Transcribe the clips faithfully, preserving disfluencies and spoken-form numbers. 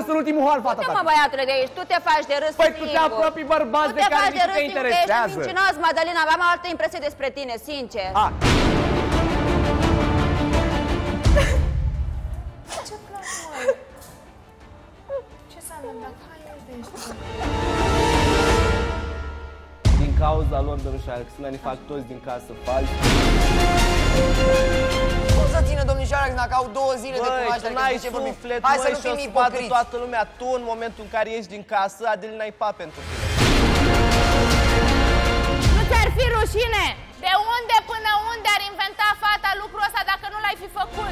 în ultimul hal, fata ta. Mă, băiatule de aici, tu te faci de râs Păi singur. tu te apropii bărbați de care nici nu te interesează. Tu te faci de râs singur, că ești mincinos, Madalina, aveam altă impresie despre tine, sincer. A. Ce plac, măi? Ce s-a întâmplat? Hai, uite, ești. Din cauza lor, domnișoara Alexandra, ne fac toți din casă falși. Cum să țină domnișoara Alexandra, că au două zile de cunoaștere, că de ce vorbim? Hai să nu fim ipocriți. Toată lumea, tu în momentul în care ieși din casă, Adelina e pa pentru tine. Nu ți-ar fi rușine? De unde până unde ar inventa fata lucrul ăsta dacă nu l-ai fi făcut?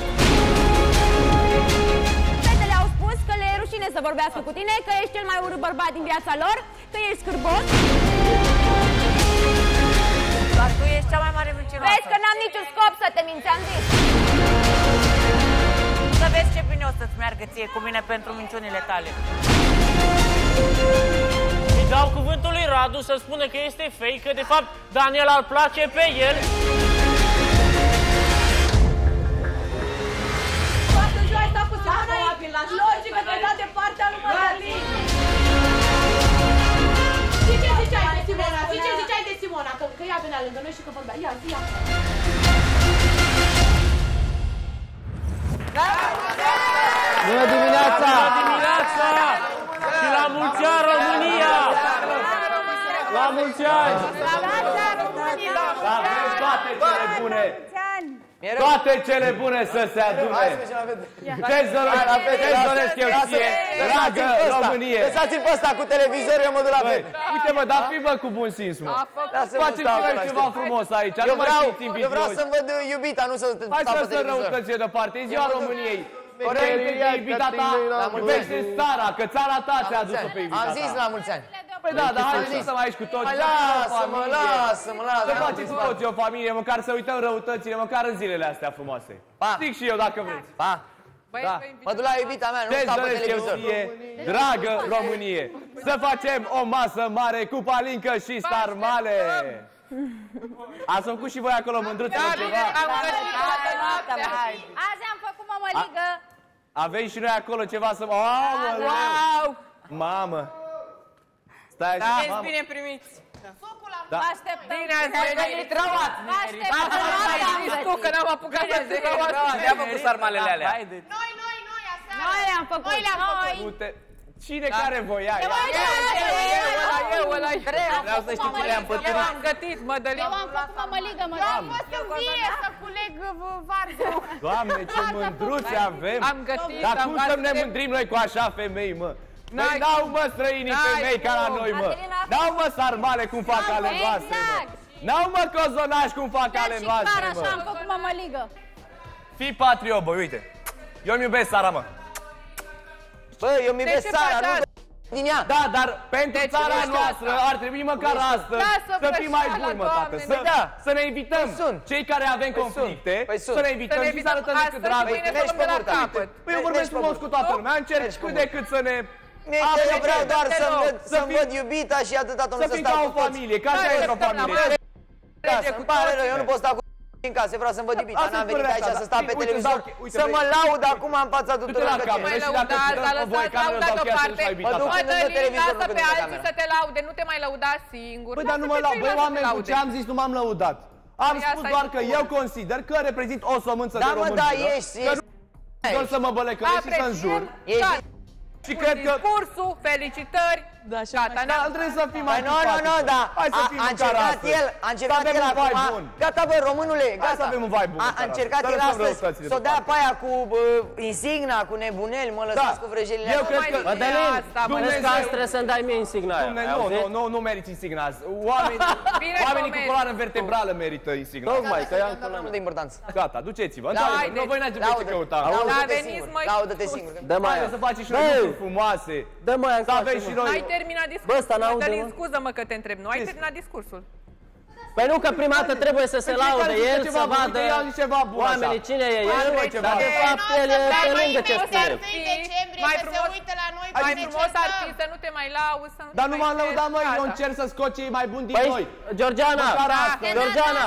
Fetele au spus că le e rușine să vorbească cu tine, că ești cel mai urât bărbat din viața lor, că ești scârbos. Dar tu ești cea mai mare mincinoasă. Vezi că n-am niciun scop să te minți, am zis. Să vezi ce bine o să-ți meargă ție cu mine pentru minciunile tale. Îi dau cuvântul lui Radu să spună că este fake, că de fapt Daniela îl place pe el. Toată ziua ai stat cu Simona aici. Logică că ai dat de partea lui Madalin. Și ce ziceai de Simona? Și ce ziceai de Simona? Că, că ea venea lângă noi și că vorbea. Ia, zi, ia. Bună dimineața! Bună dimineața! Și la mulți ani, România! La mulți ani! Toate cele bune! Toate cele bune să se adune! Ce-ți doresc eu ție, dragă Românie! Lăsați-l pe ăsta cu televizorul, eu mă duc la fete. Uite mă, dar fii mă cu bun simț, mă! Faceți ceva frumos aici, nu mai fiți invidioși! Eu vreau să-mi văd iubita, nu să stau pe televizor. Hai să răutăție deoparte, e ziua României! Corect, iubita ta, iubește țara, că țara ta ți-a adus-o pe iubita ta. Am zis la mulți ani. Păi da, dar hai să stăm aici cu toți. Hai, lasă-mă, lasă-mă, lasă-mă. Să faceți cu toți o familie, măcar să uităm răutățile, măcar în zilele astea frumoase. Zic și eu dacă vreți. Pa! Da. Mă duc la iubita mea, nu stau pe televizor. Dragă Românie, să facem o masă mare cu palincă și sarmale. Ați făcut și voi acolo mândruțe la ceva? Azi am făcut mămăligă. Aveți și noi acolo ceva să... Wow! Mamă! Stai așa, mamă! Bine primiți. Da. Așteptăm. Bine ați venit, rauat. Așteptăm. Tu că n-am apucat să zic rauat. Ne-am făcut sarmalele alea. Noi, noi, noi, aseară. Noi le-am făcut. Noi le-am făcut. Cine care voia? Eu, eu, ăla, eu. Vreau să știu cum le-am pătrit. Eu am gătit, Mădălin. Eu am făcut mămăligă, mă. Eu am fost în vie să culeg varză. Doamne, ce mândruțe avem! Am gătit, Dar am cum să ne mândrim noi cu așa femei, mă? Păi n-au, mă, străinii femei ca la noi, mă! N-au, mă, sarmale cum fac ale noastre, mă! N-au, mă, cozonași cum fac ale noastre, mă! Așa am făcut mămăligă. Fii patriot, bă, uite! Eu-mi iubesc țara, mă! Bă, eu mi iubesc țara, nu din ea. Da, dar pentru țara noastră ar trebui măcar astăzi să fim mai buni, mă, tată! Să ne invităm cei care avem conflicte, să ne invităm și să arătăm cât dragoste. Păi eu vorbesc frumos cu toată lumea, încerc cât de cât să ne... Eu vreau doar să-mi văd iubita și atâta tot să fim ca o familie, ca așa e o familie. Îmi pare rău, eu nu pot sta cu în casă, vreau să-mi văd iubita, n-am venit aici să stau pe televizor, să mă laud acum în fața tuturor. Nu te mai lăuda, dar lăsați lauda deoparte. Mădălin, lasă pe alții să te laude, nu te mai lăuda singur. Păi dar nu mă laud, băi oameni, cu ce am zis nu m-am lăudat. Am spus doar că eu consider că reprezint o sămânță de românilor. Da, mă, da, ești, ești. Că nu să mă bălecăiesc și să înjur. Și cred că... Discursul, felicitări, gata, da, trebuie să fim mai Nu, nu, nu, da, a încercat el, a încercat el acum, gata bă, românule, gata. Hai să avem un vibe bun. A încercat el astăzi să o dea pe aia cu insigna, cu nebuneli, mă lăsați cu vrăjelile. Eu cred că... Mădălin, crezi că azi trebuie să-mi dai mie insigna aia? Nu, nu, nu meriți insigna azi. Oamenii cu coloană vertebrală merită insigna. Tocmai, că i-am coloană. Nu de importanță. Gata, duceți-vă. Nu, voi n-ați ce căuta. Laudă-te singur. Dă mai să faci și noi lucruri frumoase. Dă mai să aveți și noi. Ai terminat discursul. Mădălin, scuză-mă că te întreb. Nu ai terminat discursul. Păi nu, că prima dată trebuie să se laude el, să vadă oamenii cine e el, dar de fapt el e pe lângă ce spune. Mai frumos Mai frumos ar fi să nu te mai lauzi, să nu Dar nu m-am lăudat, măi, eu încerc să scot cei mai buni din noi. Georgiana, Georgiana,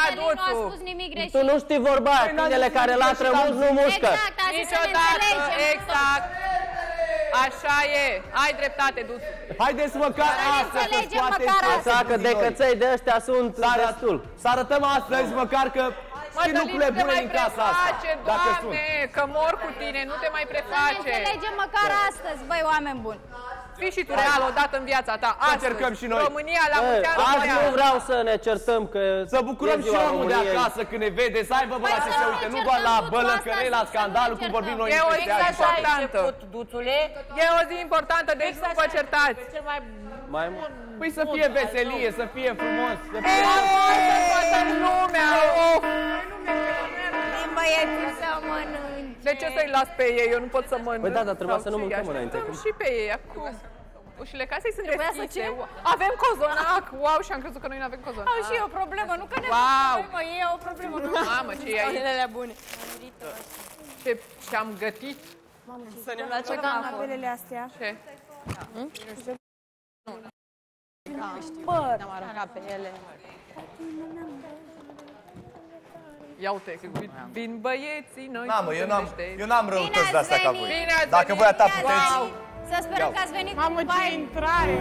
tu nu știi vorba, câinele care latră mult nu mușcă. Niciodată, exact. Așa e, ai dreptate, du-ți. Haideți măcar astăzi să scoateți asta, că decăței de ăștia sunt destul. Să arătăm astăzi măcar că știi lucrurile bune din casa asta. Doamne, că mor cu tine, nu te mai preface. Să ne înțelegem măcar astăzi, băi, oameni buni. Fii și tu real odată în viața ta, astăzi. Încercăm și noi. România la mulți ani. Azi nu vreau să ne certăm, că să bucurăm și omul de acasă când ne vede, să aibă băla să se uite, nu doar la bălăcărei, la scandalul, cum vorbim noi în peste ani. E o zi importantă, deci nu vă certați. Mai mult. Păi să fie veselie, să fie frumos, să fie... E, toată lumea, of! Băieții să mănânce. De ce să-i las pe ei? Eu nu pot să mănânc. Păi da, dar trebuia să nu mâncăm înainte. Și pe ei acum. Ușile casei sunt deschise. Avem cozonac! Wow, și am crezut că noi nu avem cozonac. Au și eu o problemă, nu că ne wow. mă, e o problemă. Mamă, ce e aici? Belele bune. Ce ce-am gătit? Mamă, ce ne place la belele astea. Ce? Bă, ne-am aruncat pe ele. Ia uite, că vin băieții, noi... Mamă, eu n-am, eu n-am răutăți de-astea ca voi. Dacă voi atât puteți... Să sperăm că ați venit cu mamă, ce intrare!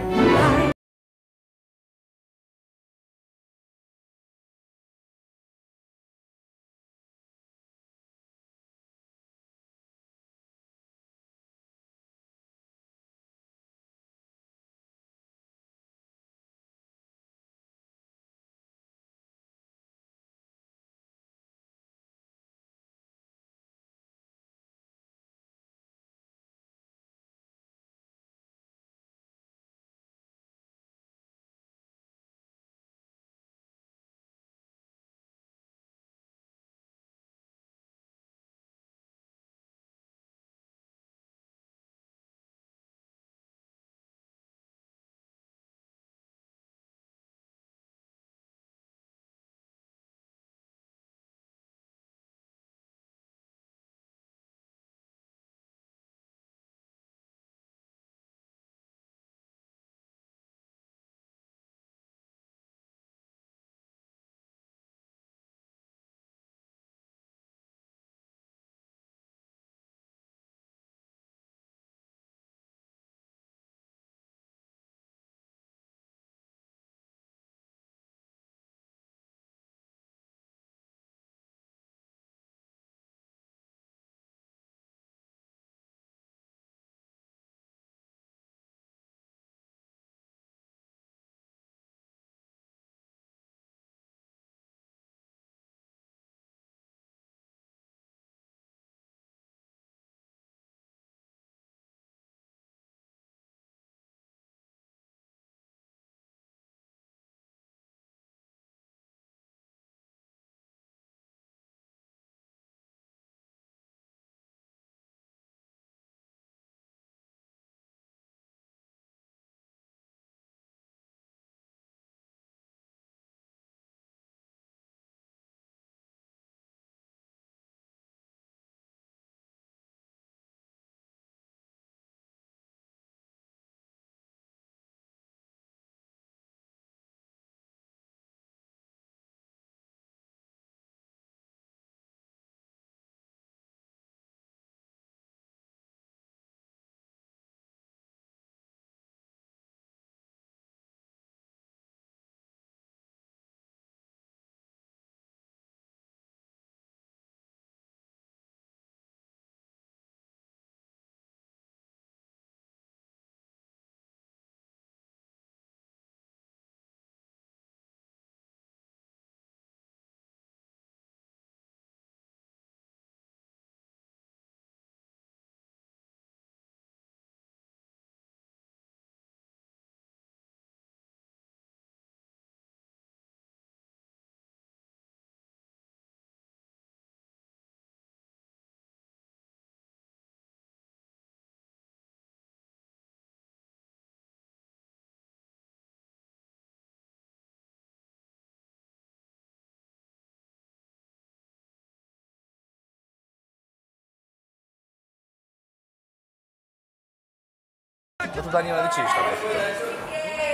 Tu, Daniela, de ce ești acolo?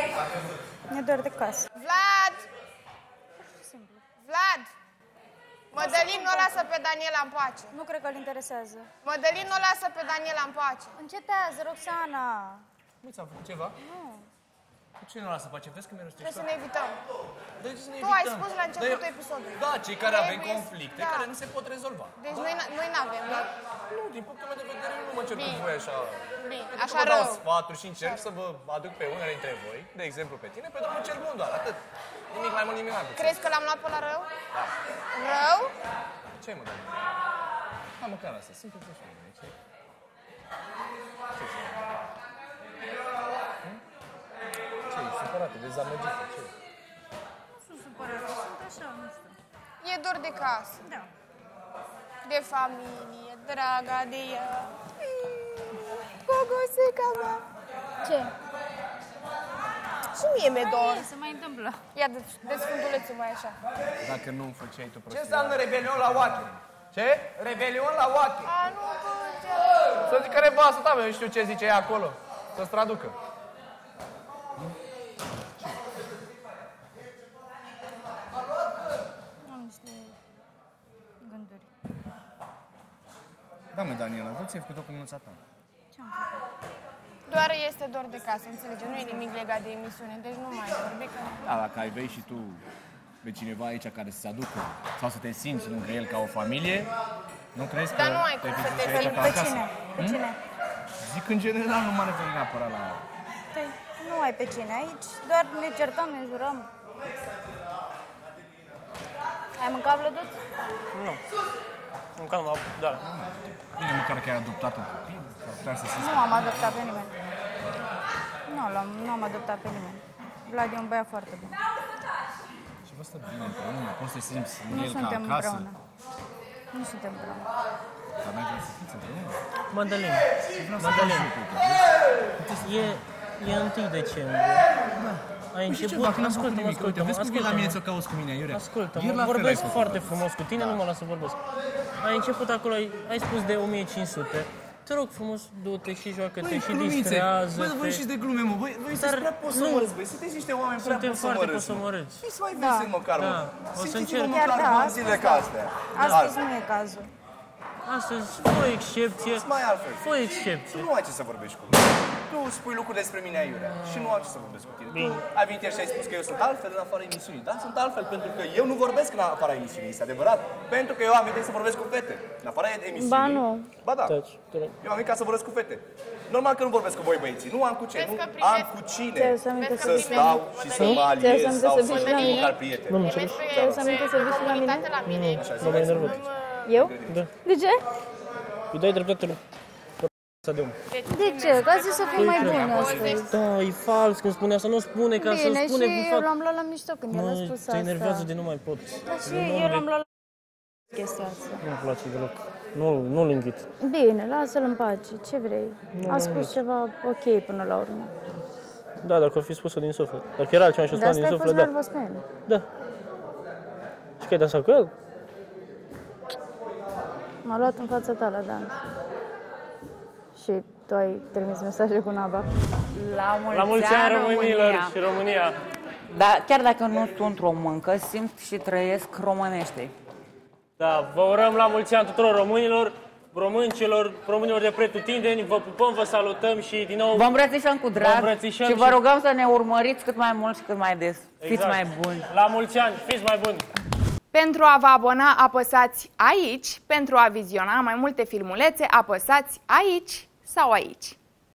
Ne dor de casă. Vlad! Vlad! Mădălin, nu o lasă pe Daniela în pace. Nu cred că îl interesează. Mădălin, nu o lasă pe Daniela în pace. Încetează, Roxana. Nu ți-am făcut ceva? Nu. Ce nu lasă pe pace? Vezi că mi-e Trebuie să ne evităm. De ce să ne Tu ai spus la începutul episodului. Da, cei care avem conflicte, care nu se pot rezolva. Deci noi n-avem, nu? Nu, din punctul meu de vedere, nu mă cer cu voi așa. Bine, așa rău. Vă dau rău. sfaturi și încerc să vă aduc pe unele dintre voi, de exemplu pe tine, pe drumul cel bun doar, atât. Nimic mai mult, nimic mai puțin. Crezi că l-am luat pe la rău? Da. Rău? Ce mă, doamne? Ha, măcar asta, sunt pe așa, ce? Ce e supărată, dezamăgită, ce? Nu sunt supărată, sunt așa, nu știu. E dor de casă. Da. De familie, draga de ea. Gogosica mea. Ce? Și mie mi-e dor. Se mai întâmplă. Ia, desfundulețe mai așa. Dacă nu făceai tu prostii. Ce înseamnă rebelion la Oache? Ce? Rebelion la Oache. A, nu, bă, Să zică nevastă ta, eu știu ce zice ea acolo. Să-ți traducă. Am niște gânduri. Da, mă, Daniela, tu ți-ai făcut-o cu mânuța ta. Ce-am făcut? doar este dor de casă, înțelege? Nu e nimic legat de emisiune, deci nu mai vorbi că... Da, dacă ai vei și tu pe cineva aici care să se aducă sau să te simți lângă el ca o familie, nu crezi că... Dar nu ai cum să te Pe, pe cine? Pe cine? Zic în general, nu mă refer neapărat la... Păi, nu ai pe cine aici, doar ne certăm, ne jurăm. Ai mâncat vlăduț? Nu. Mâncam la... da. Bine, măcar că ai adoptat un copil, sau putea să se... Nu am adoptat pe nimeni. Nu, l-am, nu am adoptat pe nimeni. Vlad e un băiat foarte bun. Și vă stă bine împreună, poți să simți în Nu el ca suntem acasă. împreună. Nu suntem împreună. Dar n-ai vrea să fiți împreună? Madalin, Madalin, e, e întâi decembrie. Ai început, ascultă-mă, ascultă-mă, Vezi cum vii la mine să o cauți cu mine, Iurea? ascultă-mă, vorbesc foarte frumos cu tine, nu mă las să vorbesc. Ai început acolo, ai, ai spus de o mie cinci sute. Te rog frumos, du-te și joacă-te și distrează-te. Băi, voi ieșiți de glume, mă, voi, voi sunteți prea posomorâți, băi, sunteți niște oameni prea Suntem foarte posomorâți. posomorâți. Fiți mai veseli măcar, mă. O să Simțiți-vă încerc. măcar Chiar da, în zile ca astea. Astăzi nu e cazul. Astăzi, fă o excepție, Mai altfel. fă o excepție. Tu nu ai ce să vorbești cu mine. Tu spui lucruri despre mine, Iurea, și nu am ce să vorbesc cu tine. Bine. Tu ai venit ieri și ai spus că eu sunt altfel în afara emisiunii. Da, sunt altfel pentru că eu nu vorbesc în afara emisiunii, este adevărat. Pentru că eu am venit să vorbesc cu fete. În afara emisiunii. Ba nu. Ba da. Taci, te rog. Eu am venit ca să vorbesc cu fete. Normal că nu vorbesc cu voi băieții. Nu am cu ce, Vezi nu că primesc- am cu cine Ți-ai să aminte să să stau și să mă aliez Ți-ai să aminte sau să să vii și la fiu mine? măcar prieten. Nu am înțeles. Ți-ai să aminte să vii și la mine? la mine. Mă mai enervat. Eu? Da. De ce? Îi dai dreptate lui. De om. De ce? Că a zis să fii mai bun astăzi. Da, e fals când spune asta, nu spune ca să Bine, spune și cu eu fapt. l-am luat la mișto când el a Mă, spus te enervează asta. de nu mai pot. Dar și eu l-am luat la chestia asta. Nu-mi place deloc. Nu, nu-l invit. Bine, lasă-l în pace. Ce vrei? A spus ceva ok până la urmă. Da, dacă ar fi spus-o din suflet. Dacă era altceva și o De spune asta din ai fost suflet, da. nervos pe el. Da. Și că ai dansat cu el? M-a luat în fața ta la dans. Și tu ai trimis mesaje cu Naba. La mulți, La mulți ani românilor România. și România. Dar chiar dacă nu sunt româncă, simt și trăiesc românește. Da, vă urăm la mulți ani tuturor românilor, româncilor, românilor de pretutindeni, vă pupăm, vă salutăm și din nou... Vă îmbrățișăm cu Vă drag îmbrățișăm și vă și- rugăm să ne urmăriți cât mai mult și cât mai des. Fiți Exact. mai buni. La mulți ani, fiți mai buni! Pentru a vă abona, apăsați aici. Pentru a viziona mai multe filmulețe, apăsați aici sau aici.